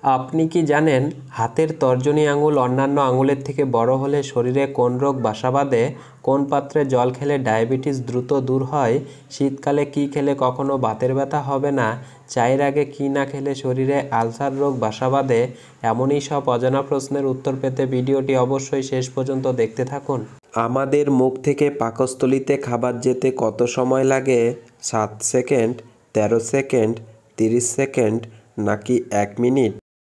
আপনি কি জানেন হাতের তর্জনী আঙুল অন্যান্য আঙুলের থেকে বড় হলে শরীরে কোন রোগ বাসা বাঁধে? কোন পাত্রে জল খেলে ডায়াবেটিস দ্রুত দূর হয়? শীতকালে কি খেলে কখনো বাতের ব্যথা হবে না? চায়ের আগে কি না খেলে শরীরে আলসার রোগ বাসা বাঁধে? এমনই সব অজানা প্রশ্নের উত্তর পেতে ভিডিওটি অবশ্যই শেষ পর্যন্ত দেখতে থাকুন। আমাদের মুখ থেকে পাকস্থলীতে খাবার যেতে কত সময় লাগে? 7 সেকেন্ড, 13 সেকেন্ড, 30 সেকেন্ড নাকি 1 মিনিট?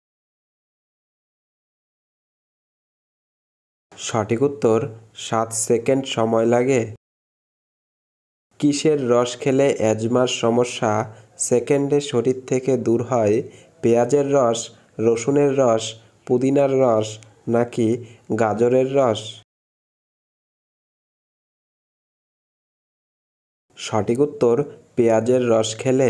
সঠিক উত্তর 7 সেকেন্ড সময় লাগে। কিসের রস খেলে অ্যাজমার সমস্যা সেকেন্ডে শরীর থেকে দূর হয়? পেঁয়াজের রস, রসুনের রস, পুদিনার রস নাকি গাজরের রস? সঠিক উত্তর পেঁয়াজের রস খেলে।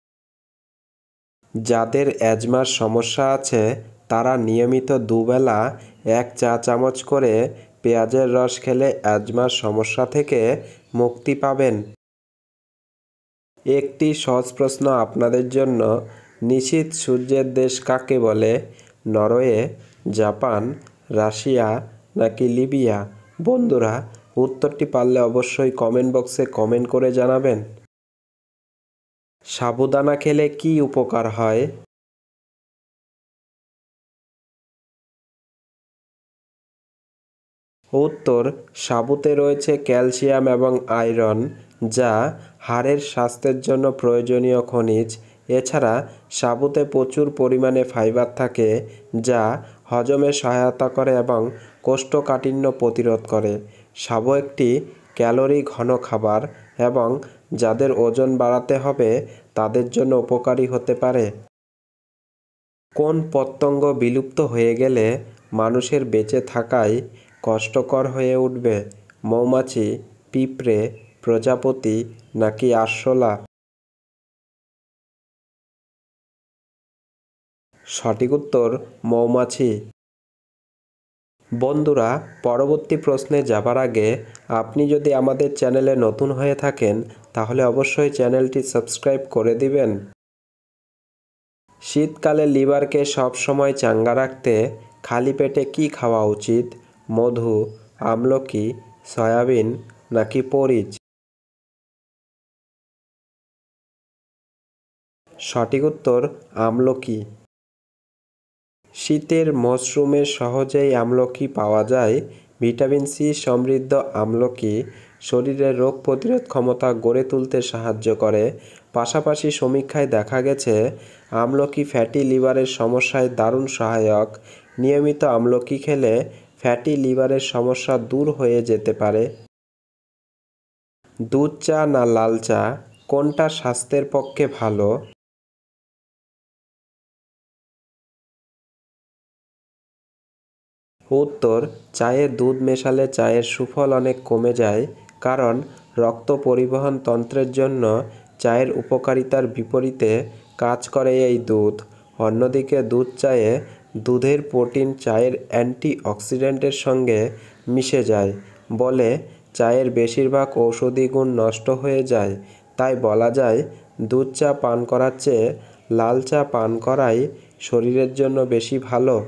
যাদের অ্যাজমার সমস্যা আছে তারা নিয়মিত দুবেলা 1 চা চামচ করে পেঁয়াজের রস খেলে অ্যাজমার সমস্যা থেকে মুক্তি পাবেন। একটি সহজ প্রশ্ন আপনাদের জন্য, নিশীথ সূর্যের দেশ কাকে বলে? নরওয়ে, জাপান, রাশিয়া নাকি লিবিয়া? বন্ধুরা, উত্তরটি পারলে অবশ্যই কমেন্ট বক্সে কমেন্ট করে জানাবেন। সাবুদানা খেলে কি উপকার হয়? উত্তর, সাবুতে রয়েছে ক্যালসিয়াম এবং আয়রন, যা হাড়ের স্বাস্থ্যের জন্য প্রয়োজনীয় খনিজ। এছাড়া সাবুতে প্রচুর পরিমাণে ফাইবার থাকে, যা হজমে সহায়তা করে এবং কোষ্ঠকাঠিন্য প্রতিরোধ করে। সাবু একটি ক্যালোরি ঘন খাবার এবং যাদের ওজন বাড়াতে হবে তাদের জন্য উপকারী হতে পারে। কোন পতঙ্গ বিলুপ্ত হয়ে গেলে মানুষের বেঁচে থাকায় কষ্টকর হয়ে উঠবে? মৌমাছি, পিঁপড়ে, প্রজাপতি নাকি আরশোলা? সঠিক উত্তর মৌমাছি। বন্ধুরা, পরবর্তী প্রশ্নে যাবার আগে আপনি যদি আমাদের চ্যানেলে নতুন হয়ে থাকেন তাহলে অবশ্যই চ্যানেলটি সাবস্ক্রাইব করে দিবেন। শীতকালে লিভারকে সবসময় চাঙ্গা রাখতে খালি পেটে কি খাওয়া উচিত? মধু, আমলকি, সয়াবিন নাকি পরিচ? সঠিক উত্তর আমলকি। শীতের মরশুমে সহজেই আমলকি পাওয়া যায়। ভিটামিন সি সমৃদ্ধ আমলকি শরীরের রোগ প্রতিরোধ ক্ষমতা গড়ে তুলতে সাহায্য করে। পাশাপাশি সমীক্ষায় দেখা গেছে আমলকি ফ্যাটি লিভারের সমস্যায় দারুণ সহায়ক। নিয়মিত আমলকি খেলে ফ্যাটি লিভারের সমস্যা দূর হয়ে যেতে পারে। দুধ চা না লাল চা, কোনটা স্বাস্থ্যের পক্ষে ভালো? উত্তর, চায়ে দুধ মেশালে চায়ের সুফল অনেক কমে যায়, কারণ রক্ত পরিবহন তন্ত্রের জন্য চায়ের উপকারিতার বিপরীতে কাজ করে এই দুধ। অন্যদিকে দুধ চায়ে দুধের প্রোটিন চায়ের অ্যান্টিঅক্সিডেন্টের সঙ্গে মিশে যায় বলে চায়ের বেশিরভাগ ঔষধি গুণ নষ্ট হয়ে যায়। তাই বলা যায় দুধ চা পান করার চেয়ে লাল চা পান করাই শরীরের জন্য বেশি ভালো।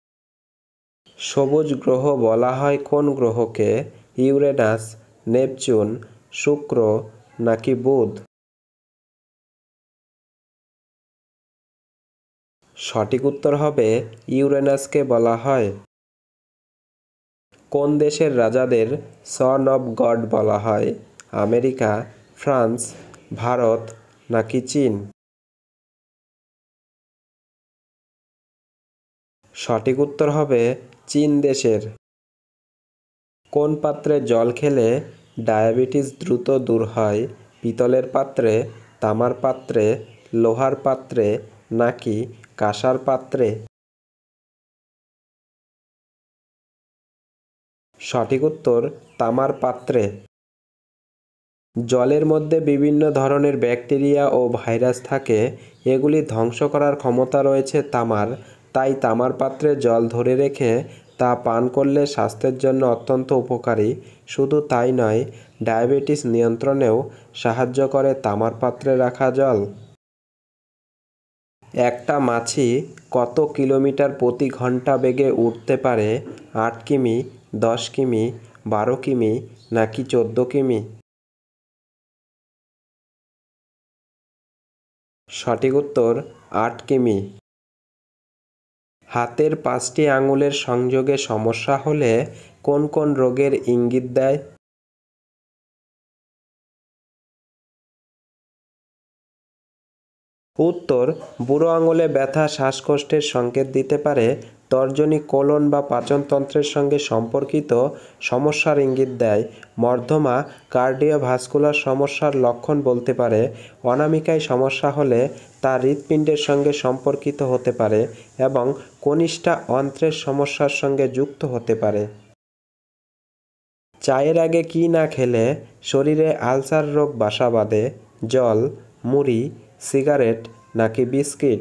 সবুজ গ্রহ বলা হয় কোন গ্রহকে? ইউরেনাস, নেপচুন, শুক্র নাকি বুধ? সঠিক উত্তর হবে ইউরেনাসকে বলা হয়। কোন দেশের রাজাদের সন অব গড বলা হয়? আমেরিকা, ফ্রান্স, ভারত নাকি চীন? সঠিক উত্তর হবে চীন দেশের। কোন পাত্রে জল খেলে ডায়াবেটিস দ্রুত দূর হয়? পিতলের পাত্রে, তামার পাত্রে, লোহার পাত্রে নাকি কাঁসার পাত্রে? সঠিক উত্তর তামার পাত্রে। জলের মধ্যে বিভিন্ন ধরনের ব্যাকটেরিয়া ও ভাইরাস থাকে, এগুলি ধ্বংস করার ক্ষমতা রয়েছে তামার। তাই তামার পাত্রে জল ধরে রেখে তা পান করলে স্বাস্থ্যের জন্য অত্যন্ত উপকারী। শুধু তাই নয়, ডায়াবেটিস নিয়ন্ত্রণেও সাহায্য করে তামার পাত্রে রাখা জল। একটা মাছি কত কিলোমিটার প্রতি ঘন্টা বেগে উড়তে পারে? 8 কিমি, 10 কিমি, 12 কিমি নাকি 14 কিমি? সঠিক উত্তর 8 কিমি। হাতের 5টি আঙুলের সংযোগে সমস্যা হলে কোন কোন রোগের ইঙ্গিত দেয়? উত্তর, বুড়ো আঙুলে ব্যথা শ্বাসকষ্টের সংকেত দিতে পারে। তর্জনী কোলন বা পাচনতন্ত্রের সঙ্গে সম্পর্কিত সমস্যার ইঙ্গিত দেয়। মর্দমা কার্ডিওভাস্কুলার সমস্যার লক্ষণ বলতে পারে। অনামিকায় সমস্যা হলে তা হৃৎপিণ্ডের সঙ্গে সম্পর্কিত হতে পারে এবং কনিষ্ঠা অন্ত্রের সমস্যার সঙ্গে যুক্ত হতে পারে। চায়ের আগে কি না খেলে শরীরে আলসার রোগ বাসা বাঁধে? জল, মুড়ি, সিগারেট নাকি বিস্কিট?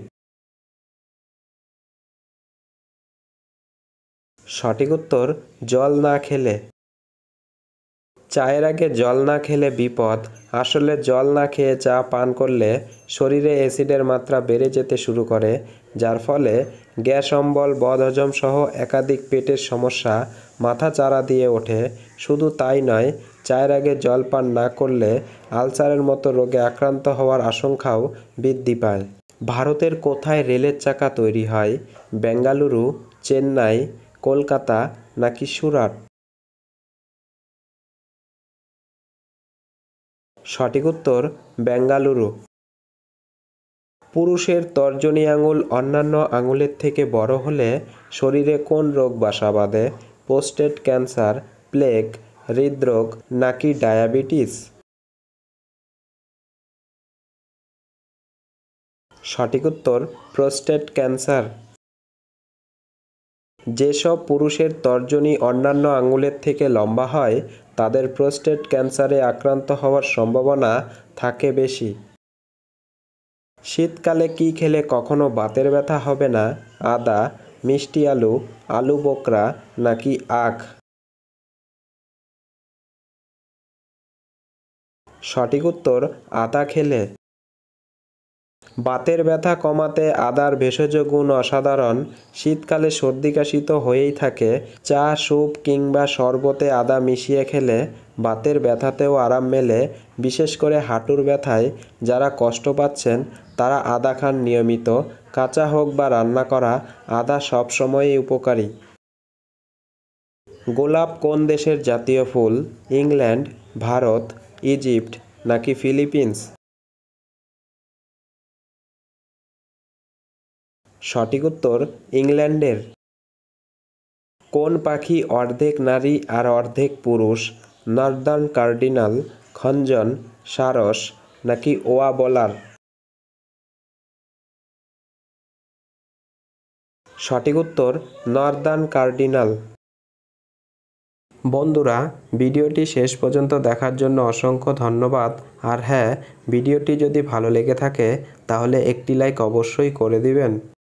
সঠিক উত্তর জল না খেলে। চায়ের আগে জল না খেলে বিপদ। আসলে জল না খেয়ে চা পান করলে শরীরে অ্যাসিডের মাত্রা বেড়ে যেতে শুরু করে, যার ফলে গ্যাস অম্বল, বদহজম সহ একাধিক পেটের সমস্যা মাথা চাড়া দিয়ে ওঠে। শুধু তাই নয়, চায়ের আগে জল পান না করলে আলসারের মতো রোগে আক্রান্ত হওয়ার আশঙ্কাও বৃদ্ধি পায়। ভারতের কোথায় রেলের চাকা তৈরি হয়? বেঙ্গালুরু, চেন্নাই, কলকাতা নাকি সুরাট? সঠিক উত্তর বেঙ্গালুরু। পুরুষের তর্জনী আঙুল অন্যান্য আঙুলের থেকে বড় হলে শরীরে কোন রোগ বাসা বাঁধে? প্রোস্টেট ক্যান্সার, প্লেগ, হৃদরোগ নাকি ডায়াবেটিস? সঠিক উত্তর প্রোস্টেট ক্যান্সার। যেসব পুরুষের তর্জনী অন্যান্য আঙুলের থেকে লম্বা হয় তাদের প্রোস্টেট ক্যান্সারে আক্রান্ত হওয়ার সম্ভাবনা থাকে বেশি। শীতকালে কি খেলে কখনো বাতের ব্যথা হবে না? আদা, মিষ্টি আলু, আলু বোখরা নাকি আখ? সঠিক উত্তর আদা খেলে। বাতের ব্যথা কমাতে আদার ভেষজ গুণ অসাধারণ। শীতকালে সর্দি কাশি তো হয়েই থাকে। চা, স্যুপ কিংবা শরবতে আদা মিশিয়ে খেলে বাতের ব্যথাতেও আরাম মেলে। বিশেষ করে হাঁটুর ব্যথায় যারা কষ্ট পাচ্ছেন তারা আদা খান নিয়মিত। কাঁচা হোক বা রান্না করা, আদা সবসময়ই উপকারী। গোলাপ কোন দেশের জাতীয় ফুল? ইংল্যান্ড, ভারত, ইজিপ্ট নাকি ফিলিপিন্স? সঠিক উত্তর ইংল্যান্ডের। কোন পাখি অর্ধেক নারী আর অর্ধেক পুরুষ? নর্দার্ন কার্ডিনাল, খঞ্জন, সারস নাকি ওয়াবলার? সঠিক উত্তর নর্দার্ন কার্ডিনাল। বন্ধুরা, ভিডিওটি শেষ পর্যন্ত দেখার জন্য অসংখ্য ধন্যবাদ। আর হ্যাঁ, ভিডিওটি যদি ভালো লেগে থাকে তাহলে একটি লাইক অবশ্যই করে দিবেন।